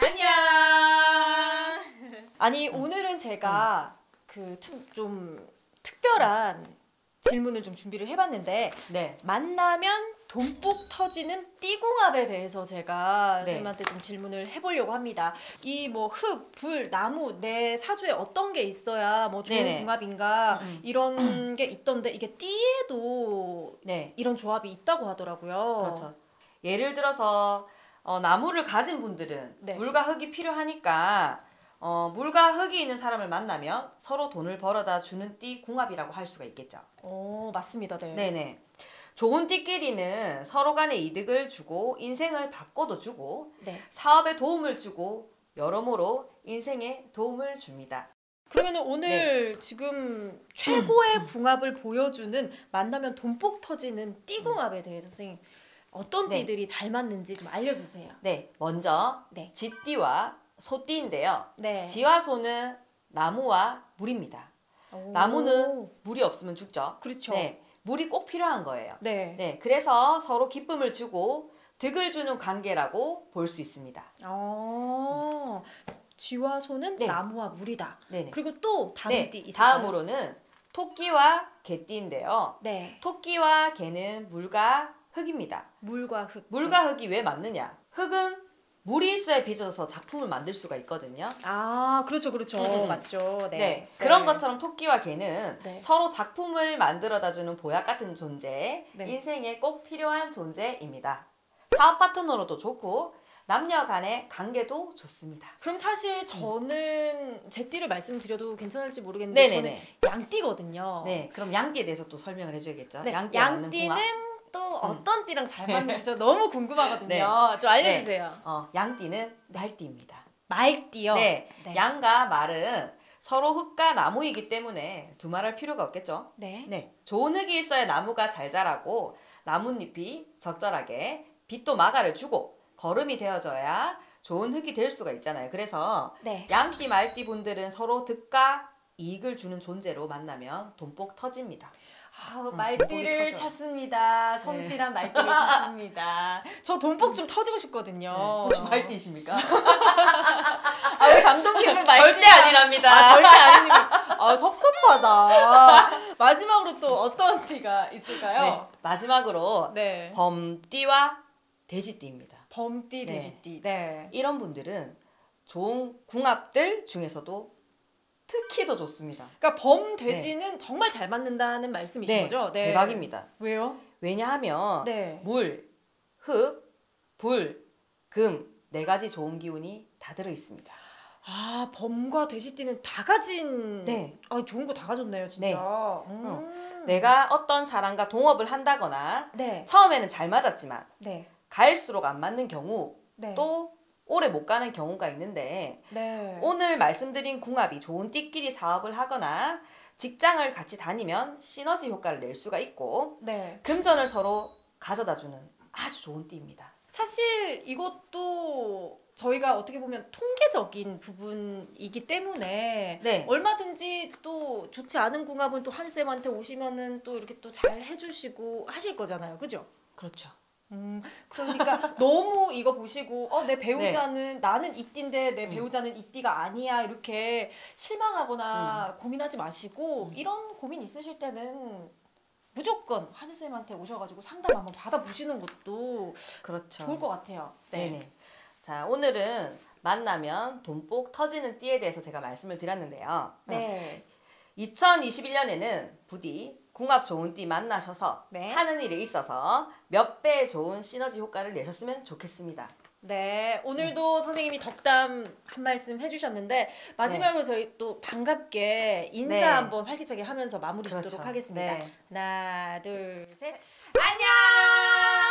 안녕. 아니 오늘은 제가 그 좀 특별한 질문을 좀 준비를 해봤는데 네. 만나면 돈뿍 터지는 띠궁합에 대해서 제가 네. 쌤한테 좀 질문을 해보려고 합니다. 이 뭐 흙, 불, 나무 내 사주에 어떤 게 있어야 뭐 좋은 네네. 궁합인가 이런 게 있던데 이게 띠에도 네. 이런 조합이 있다고 하더라고요. 그렇죠. 예를 들어서 나무를 가진 분들은 네. 물과 흙이 필요하니까 물과 흙이 있는 사람을 만나면 서로 돈을 벌어다 주는 띠 궁합이라고 할 수가 있겠죠. 맞습니다. 네. 네네. 좋은 띠끼리는 서로 간에 이득을 주고 인생을 바꿔도 주고 네. 사업에 도움을 주고 여러모로 인생에 도움을 줍니다. 그러면 오늘 지금 최고의 궁합을 보여주는 만나면 돈뽁 터지는 띠궁합에 대해서 선생님 어떤 네. 띠들이 잘 맞는지 좀 알려주세요. 네, 먼저 네. 지띠와 소띠인데요. 네. 지와 소는 나무와 물입니다. 오. 나무는 물이 없으면 죽죠. 그렇죠. 네, 물이 꼭 필요한 거예요. 네. 네, 그래서 서로 기쁨을 주고 득을 주는 관계라고 볼 수 있습니다. 쥐와 소는 네. 나무와 물이다. 네네. 그리고 또 다른 네, 띠 있을까요? 다음으로는 토끼와 개띠인데요. 네. 토끼와 개는 물과 흙입니다. 물과 흙. 물과 흙이 왜 맞느냐? 흙은 물이 있어야 빚어서 작품을 만들 수가 있거든요. 그렇죠, 그렇죠. 맞죠. 네. 네. 그런 것처럼 토끼와 개는 네. 서로 작품을 만들어다주는 보약 같은 존재, 네. 인생에 꼭 필요한 존재입니다. 사업 파트너로도 좋고 남녀 간의 관계도 좋습니다. 그럼 사실 저는 제 띠를 말씀드려도 괜찮을지 모르겠는데 네네네. 저는 양띠거든요. 네, 그럼 양띠에 대해서 또 설명을 해줘야겠죠. 네, 양띠에 맞는 양띠는 궁합. 또 어떤 띠랑 잘 맞는지 저 너무 궁금하거든요. 좀 알려주세요. 양띠는 말띠입니다. 말띠요? 네, 네. 양과 말은 서로 흙과 나무이기 때문에 두말할 필요가 없겠죠. 네. 네, 좋은 흙이 있어야 나무가 잘 자라고 나뭇잎이 적절하게 빛도 마가를 주고 거름이 되어져야 좋은 흙이 될 수가 있잖아요. 그래서 네. 양띠 말띠 분들은 서로 득과 이익을 주는 존재로 만나면 돈뽁 터집니다. 말띠를 터져. 찾습니다. 성실한 말띠를 찾습니다. 저 돈복 좀 터지고 싶거든요. 혹시 말띠이십니까? 우리 감독님은 말띠 절대 아니랍니다. 절대 아닙니다. 섭섭하다. 마지막으로 또 어떤 띠가 있을까요? 네, 마지막으로 네. 범띠와 돼지띠입니다. 범띠, 네. 돼지띠. 네. 이런 분들은 좋은 궁합들 중에서도 특히 더 좋습니다. 그러니까 범돼지는 정말 잘 맞는다는 말씀이신 네, 거죠? 네. 대박입니다. 왜요? 왜냐하면 네. 물, 흙, 불, 금 네 가지 좋은 기운이 다 들어 있습니다. 범과 돼지띠는 다 가진. 네. 좋은 거 다 가졌네요, 진짜. 네. 내가 어떤 사람과 동업을 한다거나 네. 처음에는 잘 맞았지만 네. 갈수록 안 맞는 경우 네. 또 오래 못 가는 경우가 있는데 네. 오늘 말씀드린 궁합이 좋은 띠끼리 사업을 하거나 직장을 같이 다니면 시너지 효과를 낼 수가 있고 네. 금전을 서로 가져다주는 아주 좋은 띠입니다. 사실 이것도 저희가 어떻게 보면 통계적인 부분이기 때문에 네. 얼마든지 또 좋지 않은 궁합은 또 한쌤한테 오시면은 또 이렇게 또 잘 해주시고 하실 거잖아요, 그죠? 그렇죠. 그러니까 너무 이거 보시고 내 배우자는 나는 이 띠인데 내 배우자는 이 띠가 아니야 이렇게 실망하거나 고민하지 마시고 이런 고민 있으실 때는 무조건 한혜쌤한테 오셔가지고 상담 한번 받아보시는 것도 그렇죠. 좋을 것 같아요. 네. 네네. 자, 오늘은 만나면 돈뽁 터지는 띠에 대해서 제가 말씀을 드렸는데요. 네. 2021년에는 부디 궁합 좋은 띠 만나셔서 네. 하는 일에 있어서 몇 배 좋은 시너지 효과를 내셨으면 좋겠습니다. 네, 오늘도 선생님이 덕담 한 말씀 해주셨는데 마지막으로 저희 또 반갑게 인사 네. 한번 활기차게 하면서 마무리 짓도록 그렇죠. 하겠습니다. 네. 하나, 둘, 셋. 안녕!